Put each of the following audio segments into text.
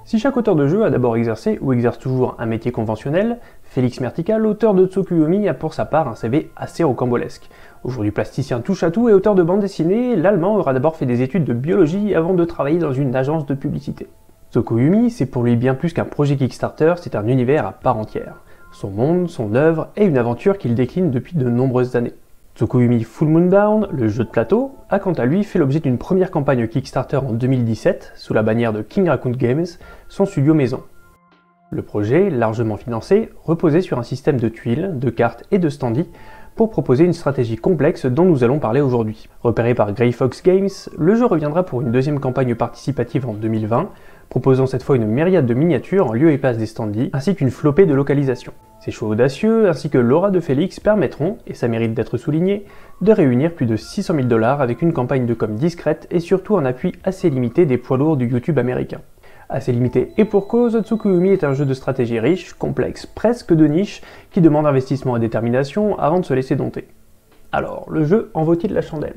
Si chaque auteur de jeu a d'abord exercé ou exerce toujours un métier conventionnel, Félix Mertica, l'auteur de Tsukuyomi, a pour sa part un CV assez rocambolesque. Aujourd'hui plasticien touche-à-tout et auteur de bande dessinée, l'Allemand aura d'abord fait des études de biologie avant de travailler dans une agence de publicité. Tsukuyomi, c'est pour lui bien plus qu'un projet Kickstarter, c'est un univers à part entière. Son monde, son œuvre et une aventure qu'il décline depuis de nombreuses années. Tsukuyomi Full Moon Down, le jeu de plateau, a quant à lui fait l'objet d'une première campagne Kickstarter en 2017, sous la bannière de King Raccoon Games, son studio maison. Le projet, largement financé, reposait sur un système de tuiles, de cartes et de standees pour proposer une stratégie complexe dont nous allons parler aujourd'hui. Repéré par Grey Fox Games, le jeu reviendra pour une deuxième campagne participative en 2020, proposant cette fois une myriade de miniatures en lieu et place des standees, ainsi qu'une flopée de localisations. Ces choix audacieux, ainsi que l'aura de Félix, permettront, et ça mérite d'être souligné, de réunir plus de 600 000 $ avec une campagne de com discrète et surtout un appui assez limité des poids lourds du YouTube américain. Assez limité et pour cause, Tsukuyomi est un jeu de stratégie riche, complexe, presque de niche, qui demande investissement et détermination avant de se laisser dompter. Alors, le jeu en vaut-il la chandelle?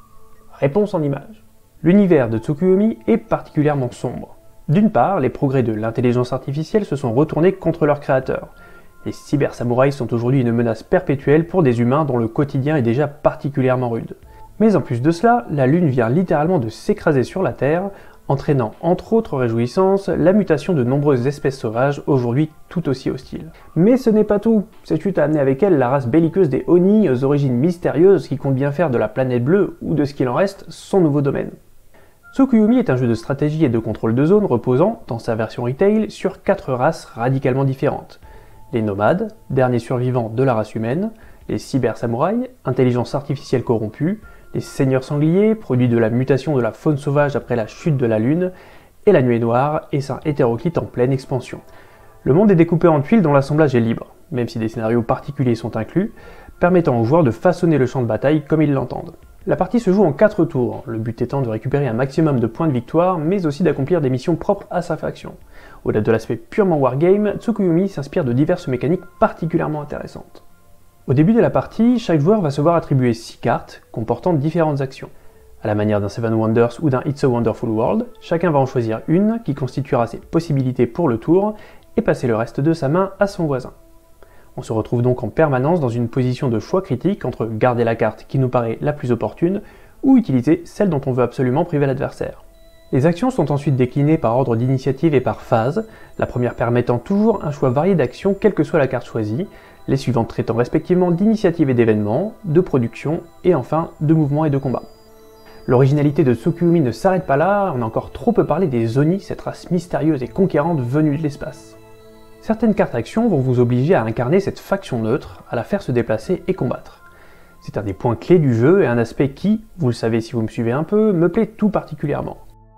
Réponse en images. L'univers de Tsukuyomi est particulièrement sombre. D'une part, les progrès de l'intelligence artificielle se sont retournés contre leurs créateurs. Les cybersamouraïs sont aujourd'hui une menace perpétuelle pour des humains dont le quotidien est déjà particulièrement rude. Mais en plus de cela, la Lune vient littéralement de s'écraser sur la Terre, entraînant entre autres réjouissances la mutation de nombreuses espèces sauvages aujourd'hui tout aussi hostiles. Mais ce n'est pas tout, cette chute a amené avec elle la race belliqueuse des Oni aux origines mystérieuses qui compte bien faire de la planète bleue, ou de ce qu'il en reste, son nouveau domaine. Tsukuyomi est un jeu de stratégie et de contrôle de zone reposant, dans sa version retail, sur 4 races radicalement différentes. Les nomades, derniers survivants de la race humaine, les cybersamouraïs, intelligence artificielle corrompue, les seigneurs sangliers, produits de la mutation de la faune sauvage après la chute de la Lune, et la nuée noire, essaim hétéroclite en pleine expansion. Le monde est découpé en tuiles dont l'assemblage est libre, même si des scénarios particuliers sont inclus, permettant aux joueurs de façonner le champ de bataille comme ils l'entendent. La partie se joue en 4 tours, le but étant de récupérer un maximum de points de victoire, mais aussi d'accomplir des missions propres à sa faction. Au-delà de l'aspect purement wargame, Tsukuyomi s'inspire de diverses mécaniques particulièrement intéressantes. Au début de la partie, chaque joueur va se voir attribuer 6 cartes comportant différentes actions. À la manière d'un Seven Wonders ou d'un It's a Wonderful World, chacun va en choisir une qui constituera ses possibilités pour le tour et passer le reste de sa main à son voisin. On se retrouve donc en permanence dans une position de choix critique entre garder la carte qui nous paraît la plus opportune ou utiliser celle dont on veut absolument priver l'adversaire. Les actions sont ensuite déclinées par ordre d'initiative et par phase, la première permettant toujours un choix varié d'actions quelle que soit la carte choisie, les suivantes traitant respectivement d'initiative et d'événements, de production et enfin de mouvement et de combat. L'originalité de Tsukuyomi ne s'arrête pas là, on a encore trop peu parlé des Oni, cette race mystérieuse et conquérante venue de l'espace. Certaines cartes actions vont vous obliger à incarner cette faction neutre, à la faire se déplacer et combattre. C'est un des points clés du jeu et un aspect qui, vous le savez si vous me suivez un peu, me plaît tout particulièrement.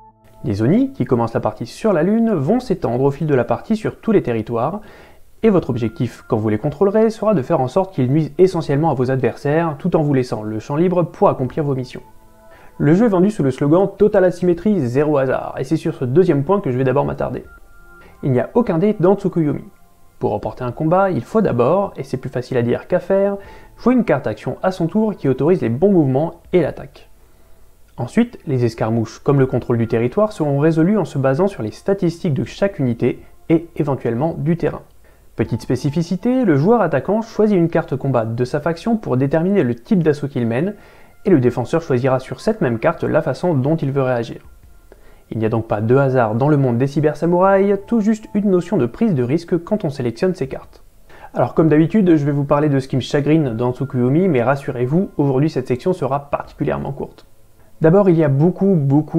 Les Oni, qui commencent la partie sur la Lune, vont s'étendre au fil de la partie sur tous les territoires, et votre objectif, quand vous les contrôlerez, sera de faire en sorte qu'ils nuisent essentiellement à vos adversaires, tout en vous laissant le champ libre pour accomplir vos missions. Le jeu est vendu sous le slogan « Total asymétrie, zéro hasard », et c'est sur ce deuxième point que je vais d'abord m'attarder. Il n'y a aucun dé dans Tsukuyomi. Pour remporter un combat, il faut d'abord, et c'est plus facile à dire qu'à faire, jouer une carte action à son tour qui autorise les bons mouvements et l'attaque. Ensuite, les escarmouches, comme le contrôle du territoire, seront résolues en se basant sur les statistiques de chaque unité et éventuellement du terrain. Petite spécificité, le joueur attaquant choisit une carte combat de sa faction pour déterminer le type d'assaut qu'il mène, et le défenseur choisira sur cette même carte la façon dont il veut réagir. Il n'y a donc pas de hasard dans le monde des cybersamouraïs, tout juste une notion de prise de risque quand on sélectionne ses cartes. Alors comme d'habitude, je vais vous parler de ce qui me chagrine dans Tsukuyomi, mais rassurez-vous, aujourd'hui cette section sera particulièrement courte. D'abord, il y a beaucoup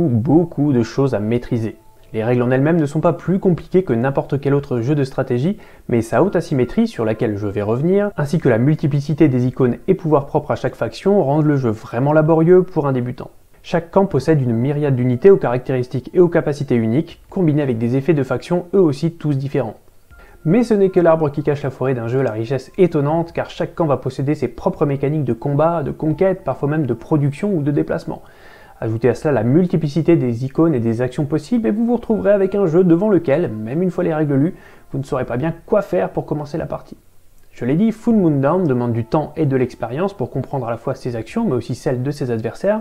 de choses à maîtriser. Les règles en elles-mêmes ne sont pas plus compliquées que n'importe quel autre jeu de stratégie, mais sa haute asymétrie, sur laquelle je vais revenir, ainsi que la multiplicité des icônes et pouvoirs propres à chaque faction rendent le jeu vraiment laborieux pour un débutant. Chaque camp possède une myriade d'unités aux caractéristiques et aux capacités uniques, combinées avec des effets de faction eux aussi tous différents. Mais ce n'est que l'arbre qui cache la forêt d'un jeu à la richesse étonnante, car chaque camp va posséder ses propres mécaniques de combat, de conquête, parfois même de production ou de déplacement. Ajoutez à cela la multiplicité des icônes et des actions possibles et vous vous retrouverez avec un jeu devant lequel, même une fois les règles lues, vous ne saurez pas bien quoi faire pour commencer la partie. Je l'ai dit, Full Moon Down demande du temps et de l'expérience pour comprendre à la fois ses actions mais aussi celles de ses adversaires,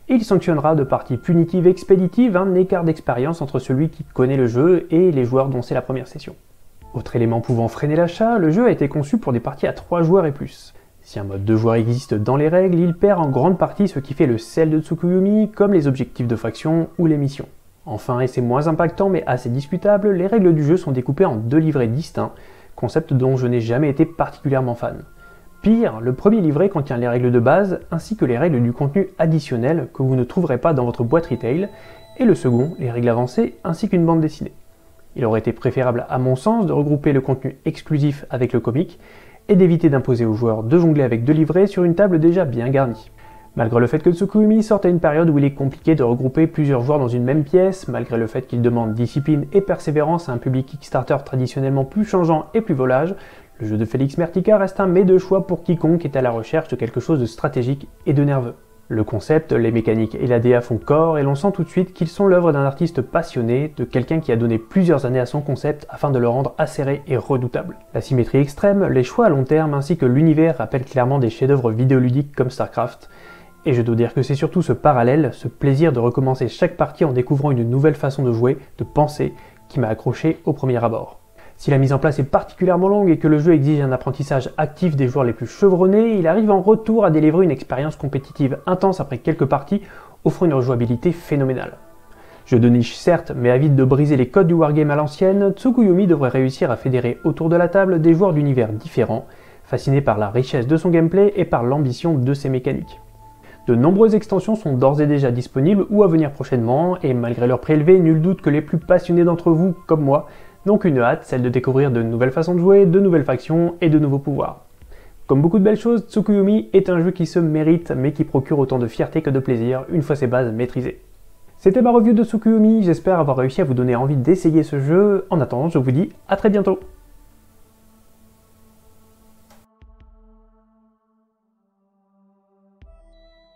et il sanctionnera de parties punitives expéditives un écart d'expérience entre celui qui connaît le jeu et les joueurs dont c'est la première session. Autre élément pouvant freiner l'achat, le jeu a été conçu pour des parties à 3 joueurs et plus. Si un mode 2 joueurs existe dans les règles, il perd en grande partie ce qui fait le sel de Tsukuyomi, comme les objectifs de faction ou les missions. Enfin, et c'est moins impactant mais assez discutable, les règles du jeu sont découpées en 2 livrets distincts, concept dont je n'ai jamais été particulièrement fan. Pire, le premier livret contient les règles de base, ainsi que les règles du contenu additionnel que vous ne trouverez pas dans votre boîte retail, et le second, les règles avancées, ainsi qu'une bande dessinée. Il aurait été préférable à mon sens de regrouper le contenu exclusif avec le comic, et d'éviter d'imposer aux joueurs de jongler avec 2 livrets sur une table déjà bien garnie. Malgré le fait que Tsukuyomi sorte à une période où il est compliqué de regrouper plusieurs joueurs dans une même pièce, malgré le fait qu'il demande discipline et persévérance à un public Kickstarter traditionnellement plus changeant et plus volage, le jeu de Felix Mertica reste un mets de choix pour quiconque est à la recherche de quelque chose de stratégique et de nerveux. Le concept, les mécaniques et la DA font corps et l'on sent tout de suite qu'ils sont l'œuvre d'un artiste passionné, de quelqu'un qui a donné plusieurs années à son concept afin de le rendre acéré et redoutable. La symétrie extrême, les choix à long terme ainsi que l'univers rappellent clairement des chefs-d'œuvre vidéoludiques comme StarCraft. Et je dois dire que c'est surtout ce parallèle, ce plaisir de recommencer chaque partie en découvrant une nouvelle façon de jouer, de penser, qui m'a accroché au premier abord. Si la mise en place est particulièrement longue et que le jeu exige un apprentissage actif des joueurs les plus chevronnés, il arrive en retour à délivrer une expérience compétitive intense après quelques parties, offrant une rejouabilité phénoménale. Jeu de niche certes, mais avide de briser les codes du wargame à l'ancienne, Tsukuyomi devrait réussir à fédérer autour de la table des joueurs d'univers différents, fascinés par la richesse de son gameplay et par l'ambition de ses mécaniques. De nombreuses extensions sont d'ores et déjà disponibles ou à venir prochainement, et malgré leur prix élevé, nul doute que les plus passionnés d'entre vous, comme moi, n'ont qu'une hâte, celle de découvrir de nouvelles façons de jouer, de nouvelles factions et de nouveaux pouvoirs. Comme beaucoup de belles choses, Tsukuyomi est un jeu qui se mérite, mais qui procure autant de fierté que de plaisir, une fois ses bases maîtrisées. C'était ma review de Tsukuyomi, j'espère avoir réussi à vous donner envie d'essayer ce jeu. En attendant, je vous dis à très bientôt.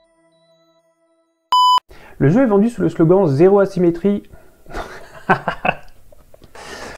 Le jeu est vendu sous le slogan Zéro asymétrie.